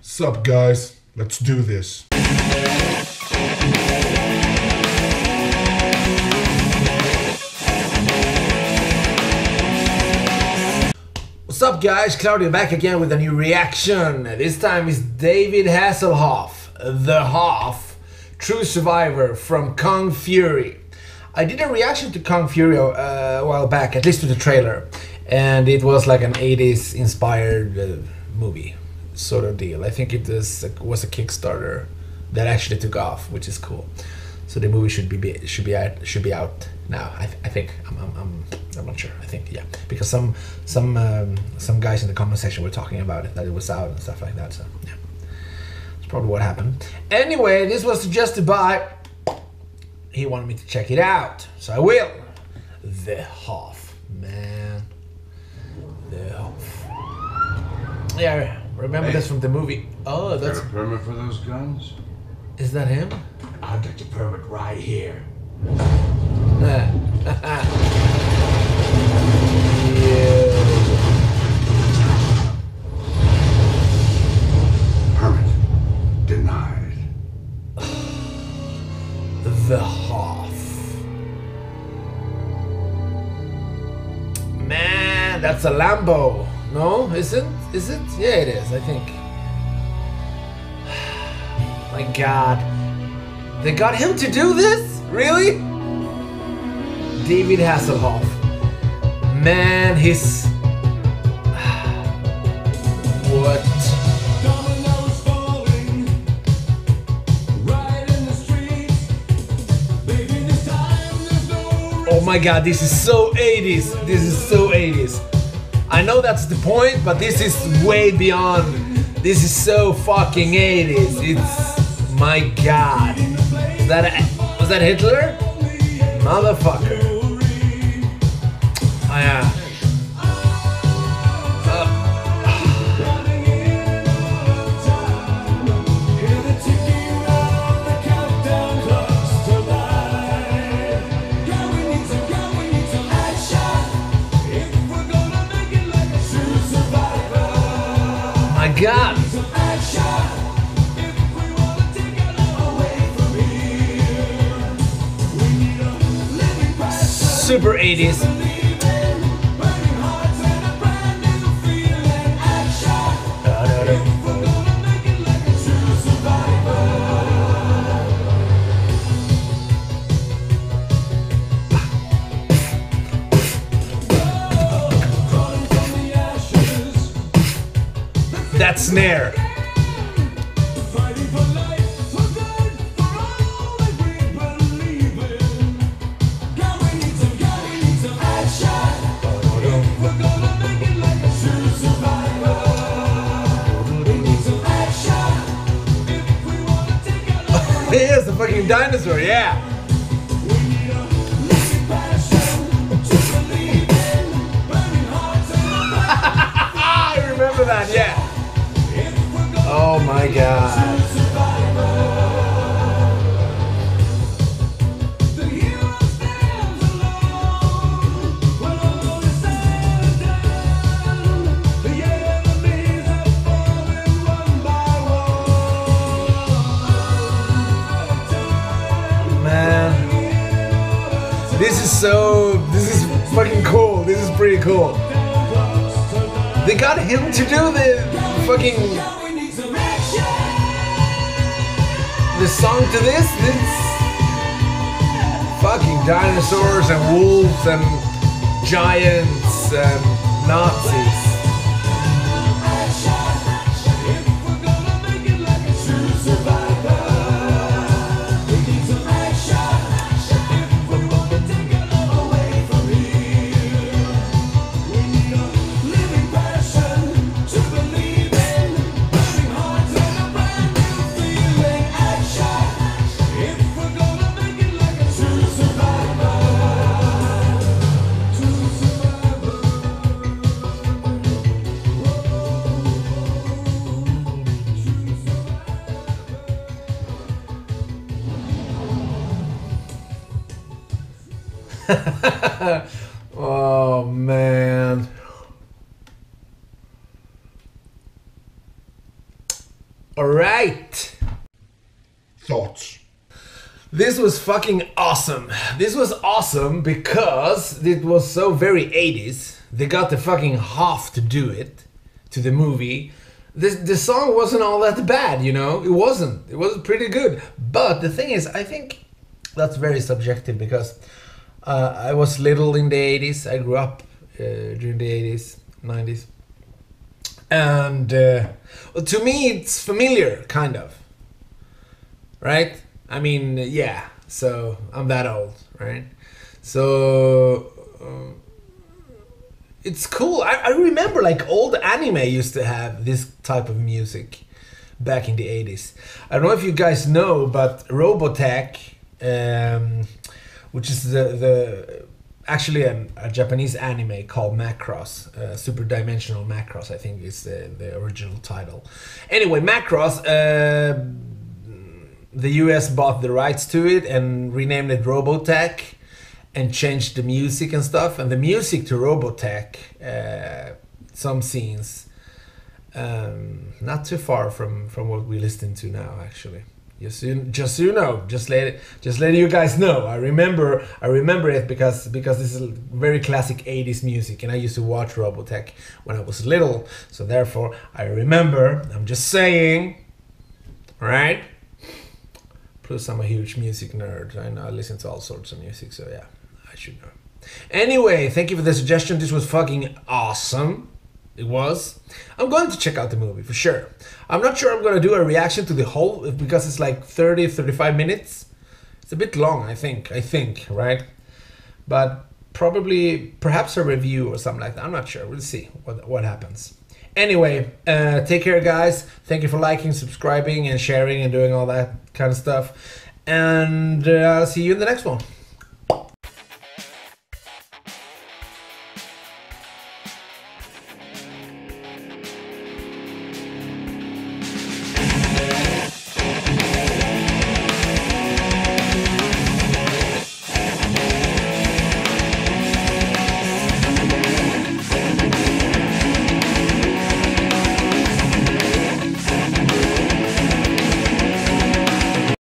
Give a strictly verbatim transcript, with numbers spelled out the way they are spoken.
Sup guys, let's do this. What's up guys, Claudio back again with a new reaction. This time is David Hasselhoff, the Hoff, true survivor from Kung Fury. I did a reaction to Kung Fury uh, a while back, at least to the trailer, and it was like an eighties inspired uh, movie sort of deal. I think it was, was a Kickstarter that actually took off, which is cool. So the movie should be should be out should be out now. I, th I think I'm, I'm I'm I'm not sure. I think yeah, because some some um, some guys in the comment section were talking about it, that it was out and stuff like that. So yeah, that's probably what happened. Anyway, this was suggested by. He wanted me to check it out, so I will. The Hoff, man. The Hoff. Yeah, remember Hey. this from the movie. Oh, that's. Got a permit for those guns? Is that him? I've got your permit right here. Yeah. Permit denied. The Hoff. Man, that's a Lambo. No, isn't? Is it? Yeah, it is, I think. My God. They got him to do this? Really? David Hasselhoff. Man, he's... What? Dominoes falling right in the streets. Baby, this time there's no Oh my God, this is so eighties. This is so eighties. I know that's the point, but this is way beyond. This is so fucking eighties. It's... My God. Is that a, was that Hitler? Motherfucker. Oh yeah. My God. Super eighties. That snare. He is a fucking dinosaur, yeah. I remember that, yeah. Oh my God. This is so, this is fucking cool. This is pretty cool. They got him to do the fucking, the song to this. This fucking dinosaurs and wolves and giants and Nazis. Oh man. Alright. Thoughts? This was fucking awesome. This was awesome because it was so very eighties. They got the fucking Hoff to do it, to the movie. The, the song wasn't all that bad, you know? It wasn't. It was pretty good. But the thing is, I think that's very subjective because uh, I was little in the eighties. I grew up uh, during the eighties, nineties. And uh, well, to me, it's familiar, kind of. Right? I mean, yeah, so I'm that old, right? So uh, it's cool. I, I remember like old anime used to have this type of music back in the eighties. I don't know if you guys know, but Robotech, um, which is the, the actually a, a Japanese anime called Macross, uh, Super Dimensional Macross, I think is the, the original title. Anyway, Macross, uh, the U S bought the rights to it and renamed it Robotech and changed the music and stuff. And the music to Robotech, uh, some scenes, um, not too far from, from what we listen to now, actually. Just so you, just so you know, just let it, just let you guys know. I remember, I remember it because because this is very classic eighties music, and I used to watch Robotech when I was little. So therefore, I remember. I'm just saying, all right. Plus, I'm a huge music nerd. I know I listen to all sorts of music, so yeah, I should know. Anyway, thank you for the suggestion. This was fucking awesome. It was. I'm going to check out the movie for sure. I'm not sure I'm going to do a reaction to the whole because it's like thirty, thirty-five minutes. It's a bit long, I think. I think, right? But probably, perhaps a review or something like that. I'm not sure. We'll see what what happens. Anyway, uh, take care, guys. Thank you for liking, subscribing, and sharing, and doing all that kind of stuff. And uh, I'll see you in the next one.